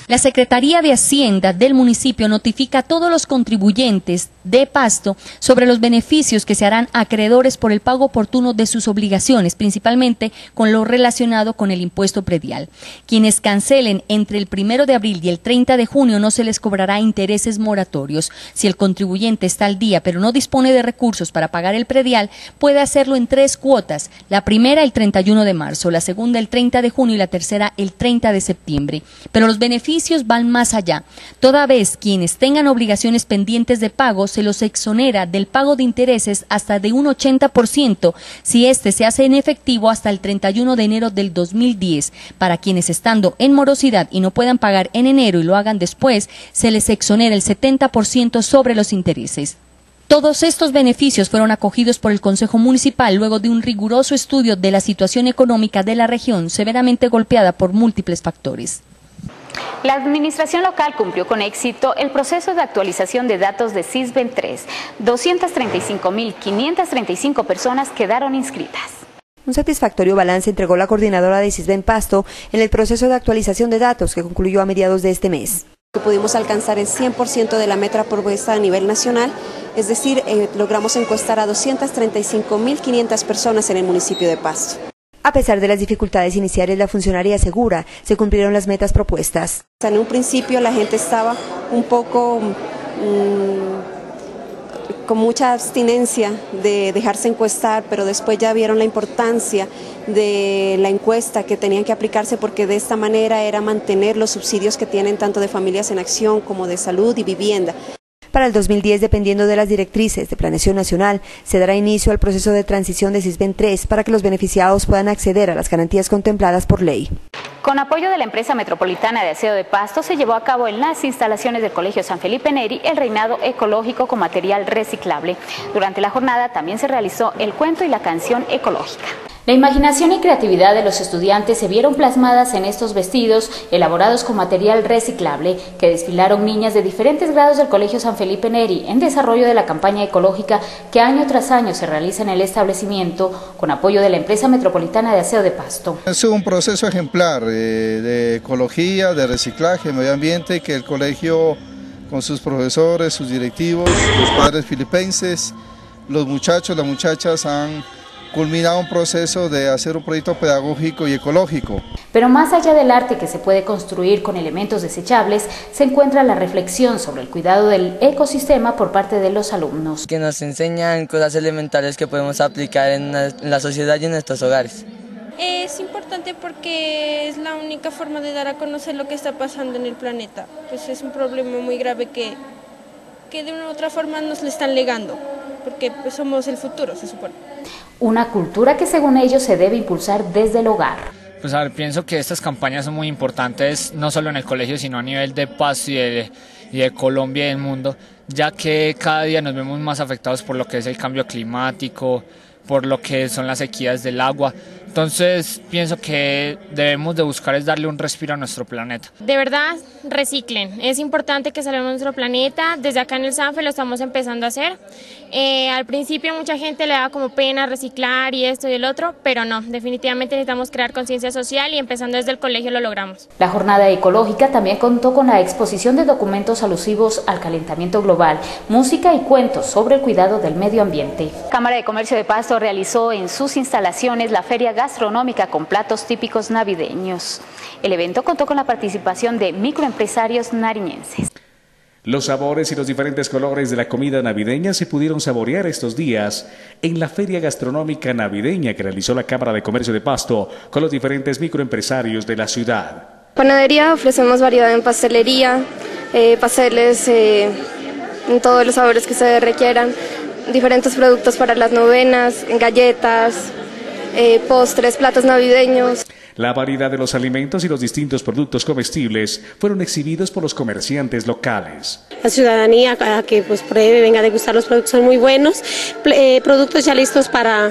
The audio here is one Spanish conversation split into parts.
La Secretaría de Hacienda del municipio notifica a todos los contribuyentes de Pasto sobre los beneficios que se harán acreedores por el pago oportuno de sus obligaciones, principalmente con lo relacionado con el impuesto predial. Quienes cancelen entre el 1 de abril y el 30 de junio no se les cobrará intereses moratorios. Si el contribuyente está al día pero no dispone de recursos para pagar el predial, puede hacerlo en 3 cuotas, la primera el 31 de marzo, la segunda el 30 de junio y la tercera el 30 de septiembre. Pero los beneficios van más allá. Toda vez quienes tengan obligaciones pendientes de pago se los exonera del pago de intereses hasta de un 80% si este se hace en efectivo hasta el 31 de enero del 2010. Para quienes estando en morosidad y no puedan pagar en enero y lo hagan después, se les exonera el 70% sobre los intereses. Todos estos beneficios fueron acogidos por el Consejo Municipal luego de un riguroso estudio de la situación económica de la región, severamente golpeada por múltiples factores. La administración local cumplió con éxito el proceso de actualización de datos de SISBEN 3. 235.535 personas quedaron inscritas. Un satisfactorio balance entregó la coordinadora de SISBEN Pasto en el proceso de actualización de datos que concluyó a mediados de este mes. Pudimos alcanzar el 100% de la meta propuesta a nivel nacional, es decir, logramos encuestar a 235.500 personas en el municipio de Pasto. A pesar de las dificultades iniciales, la funcionaria asegura se cumplieron las metas propuestas. En un principio la gente estaba un poco con mucha abstinencia de dejarse encuestar, pero después ya vieron la importancia de la encuesta que tenían que aplicarse porque de esta manera era mantener los subsidios que tienen tanto de Familias en Acción como de salud y vivienda. Para el 2010, dependiendo de las directrices de Planeación Nacional, se dará inicio al proceso de transición de SISBEN 3 para que los beneficiados puedan acceder a las garantías contempladas por ley. Con apoyo de la empresa metropolitana de aseo de Pasto, se llevó a cabo en las instalaciones del Colegio San Felipe Neri el reinado ecológico con material reciclable. Durante la jornada también se realizó el cuento y la canción ecológica. La imaginación y creatividad de los estudiantes se vieron plasmadas en estos vestidos elaborados con material reciclable que desfilaron niñas de diferentes grados del Colegio San Felipe Neri en desarrollo de la campaña ecológica que año tras año se realiza en el establecimiento con apoyo de la empresa metropolitana de aseo de Pasto. Es un proceso ejemplar de ecología, de reciclaje, medio ambiente que el colegio con sus profesores, sus directivos, los padres filipenses, los muchachos, las muchachas han culminado un proceso de hacer un proyecto pedagógico y ecológico. Pero más allá del arte que se puede construir con elementos desechables, se encuentra la reflexión sobre el cuidado del ecosistema por parte de los alumnos. Que nos enseñan cosas elementales que podemos aplicar en la sociedad y en nuestros hogares. Es importante porque es la única forma de dar a conocer lo que está pasando en el planeta. Pues es un problema muy grave que de una u otra forma nos le están legando, porque pues somos el futuro, se supone. Una cultura que según ellos se debe impulsar desde el hogar. Pues a ver, pienso que estas campañas son muy importantes, no solo en el colegio, sino a nivel de Pasto y de Colombia y del mundo, ya que cada día nos vemos más afectados por lo que es el cambio climático, por lo que son las sequías del agua. Entonces pienso que debemos de buscar es darle un respiro a nuestro planeta. De verdad, reciclen. Es importante que salvemos nuestro planeta. Desde acá en el Sanfe lo estamos empezando a hacer. Al principio mucha gente le da como pena reciclar y esto y el otro, pero no, definitivamente necesitamos crear conciencia social y empezando desde el colegio lo logramos. La jornada ecológica también contó con la exposición de documentos alusivos al calentamiento global, música y cuentos sobre el cuidado del medio ambiente. Cámara de Comercio de Pasto realizó en sus instalaciones la feria gastronómica con platos típicos navideños. El evento contó con la participación de microempresarios nariñenses. Los sabores y los diferentes colores de la comida navideña se pudieron saborear estos días en la feria gastronómica navideña que realizó la Cámara de Comercio de Pasto con los diferentes microempresarios de la ciudad. Panadería, ofrecemos variedad en pastelería, pasteles en todos los sabores que se requieran, diferentes productos para las novenas, galletas, postres, platos navideños. La variedad de los alimentos y los distintos productos comestibles fueron exhibidos por los comerciantes locales. La ciudadanía a que pues pruebe, venga a degustar los productos, son muy buenos, productos ya listos para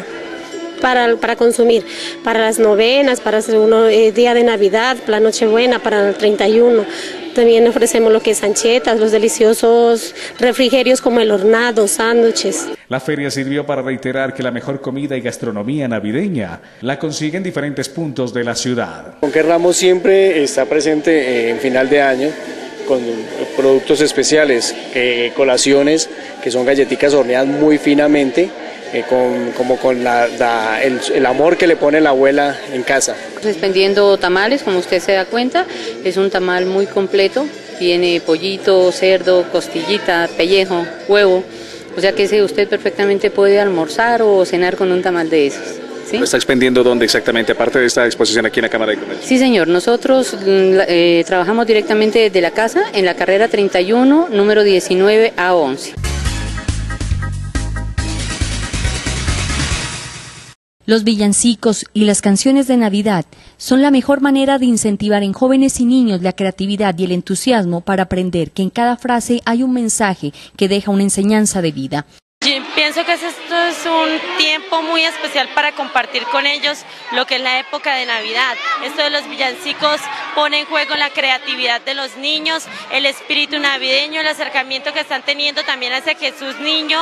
consumir, para las novenas, para hacer día de Navidad, la Nochebuena, para el 31, También ofrecemos lo que es anchetas, los deliciosos refrigerios como el hornado, sándwiches. La feria sirvió para reiterar que la mejor comida y gastronomía navideña la consiguen en diferentes puntos de la ciudad. Conquer Ramos siempre está presente en final de año con productos especiales, colaciones que son galletitas horneadas muy finamente, con el amor que le pone la abuela en casa. Vendiendo tamales, como usted se da cuenta, es un tamal muy completo, tiene pollito, cerdo, costillita, pellejo, huevo, o sea que usted perfectamente puede almorzar o cenar con un tamal de esos. ¿Sí? ¿Lo está expendiendo dónde exactamente, aparte de esta exposición aquí en la Cámara de Comercio? Sí, señor. Nosotros trabajamos directamente desde la casa en la carrera 31, número 19 a 11. Los villancicos y las canciones de Navidad son la mejor manera de incentivar en jóvenes y niños la creatividad y el entusiasmo para aprender que en cada frase hay un mensaje que deja una enseñanza de vida. Pienso que esto es un tiempo muy especial para compartir con ellos lo que es la época de Navidad. Esto de los villancicos pone en juego la creatividad de los niños, el espíritu navideño, el acercamiento que están teniendo también hacia Jesús niño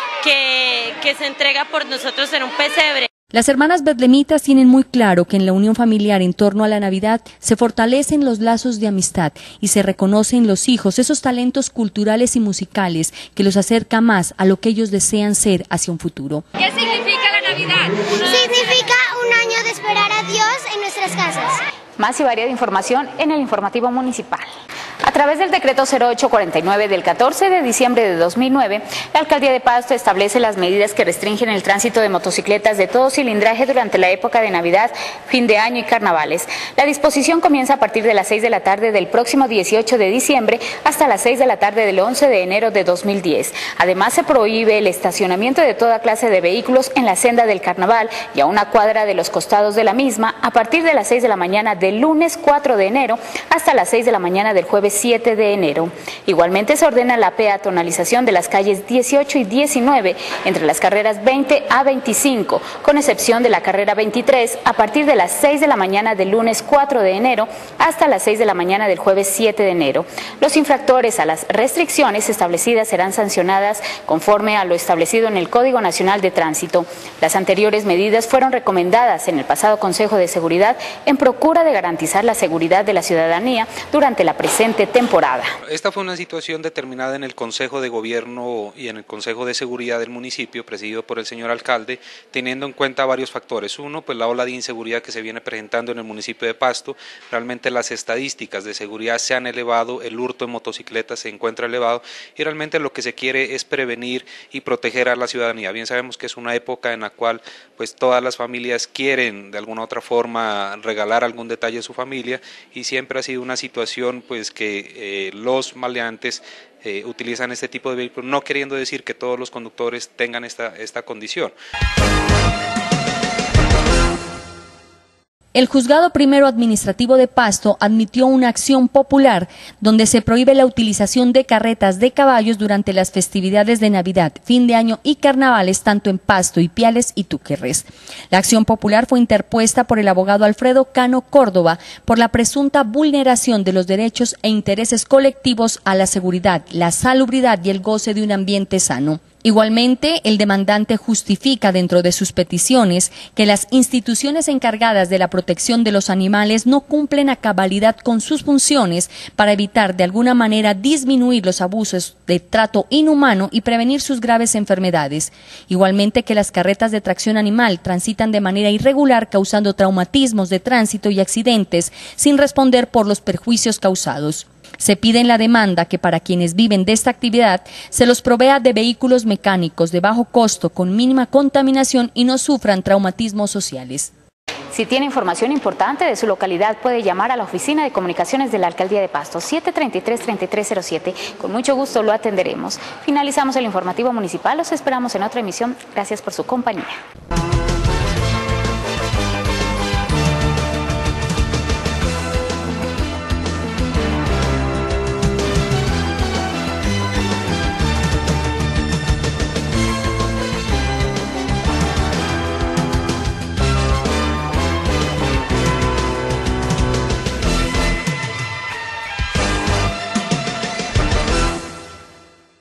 que se entrega por nosotros en un pesebre. Las hermanas betlemitas tienen muy claro que en la unión familiar en torno a la Navidad se fortalecen los lazos de amistad y se reconocen los hijos, esos talentos culturales y musicales que los acerca más a lo que ellos desean ser hacia un futuro. ¿Qué significa la Navidad? Significa un año de esperar a Dios en nuestras casas. Más y variada información en el informativo municipal. A través del decreto 0849 del 14 de diciembre de 2009, la Alcaldía de Pasto establece las medidas que restringen el tránsito de motocicletas de todo cilindraje durante la época de Navidad, fin de año y carnavales. La disposición comienza a partir de las 6 de la tarde del próximo 18 de diciembre hasta las 6 de la tarde del 11 de enero de 2010. Además, se prohíbe el estacionamiento de toda clase de vehículos en la senda del carnaval y a una cuadra de los costados de la misma a partir de las 6 de la mañana del lunes 4 de enero hasta las 6 de la mañana del jueves 7 de enero. Igualmente se ordena la peatonalización de las calles 18 y 19 entre las carreras 20 a 25, con excepción de la carrera 23 a partir de las 6 de la mañana del lunes 4 de enero hasta las 6 de la mañana del jueves 7 de enero. Los infractores a las restricciones establecidas serán sancionadas conforme a lo establecido en el Código Nacional de Tránsito. Las anteriores medidas fueron recomendadas en el pasado Consejo de Seguridad en procura de garantizar la seguridad de la ciudadanía durante la presente temporada. Esta fue una situación determinada en el Consejo de Gobierno y en el Consejo de Seguridad del municipio, presidido por el señor alcalde, teniendo en cuenta varios factores. Uno, pues la ola de inseguridad que se viene presentando en el municipio de Pasto. Realmente las estadísticas de seguridad se han elevado, el hurto en motocicletas se encuentra elevado y realmente lo que se quiere es prevenir y proteger a la ciudadanía. Bien sabemos que es una época en la cual pues todas las familias quieren de alguna u otra forma regalar algún detalle a su familia y siempre ha sido una situación pues que los maleantes utilizan este tipo de vehículos, no queriendo decir que todos los conductores tengan esta condición. El Juzgado Primero Administrativo de Pasto admitió una acción popular donde se prohíbe la utilización de carretas de caballos durante las festividades de Navidad, fin de año y carnavales tanto en Pasto, Ipiales y Túquerres. La acción popular fue interpuesta por el abogado Alfredo Cano Córdoba por la presunta vulneración de los derechos e intereses colectivos a la seguridad, la salubridad y el goce de un ambiente sano. Igualmente, el demandante justifica dentro de sus peticiones que las instituciones encargadas de la protección de los animales no cumplen a cabalidad con sus funciones para evitar de alguna manera disminuir los abusos de trato inhumano y prevenir sus graves enfermedades. Igualmente que las carretas de tracción animal transitan de manera irregular causando traumatismos de tránsito y accidentes sin responder por los perjuicios causados. Se pide en la demanda que para quienes viven de esta actividad se los provea de vehículos mecánicos de bajo costo con mínima contaminación y no sufran traumatismos sociales. Si tiene información importante de su localidad, puede llamar a la Oficina de Comunicaciones de la Alcaldía de Pasto, 733-3307. Con mucho gusto lo atenderemos. Finalizamos el informativo municipal. Los esperamos en otra emisión. Gracias por su compañía.